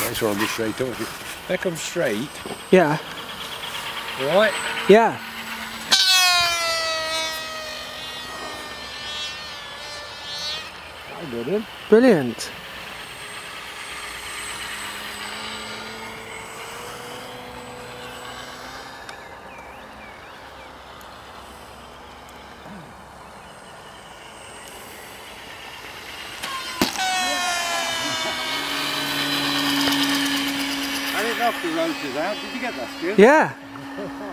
That's why I'll be straight up. If they come straight. Yeah. Right? Yeah. I got him. Brilliant. I didn't knock the rotors out. Did you get that, Stu? Yeah.